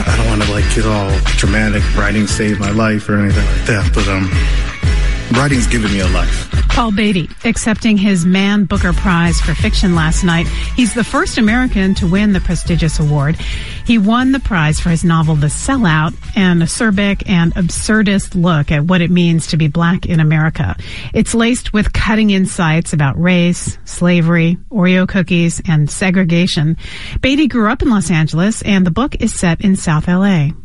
I don't want to get all dramatic. Writing saved my life or anything like that, but writing's given me a life. Paul Beatty accepting his Man Booker Prize for fiction last night. He's the first American to win the prestigious award. He won the prize for his novel The Sellout, an acerbic and absurdist look at what it means to be black in America. It's laced with cutting insights about race, slavery, Oreo cookies, and segregation. Beatty grew up in Los Angeles, and the book is set in South L.A.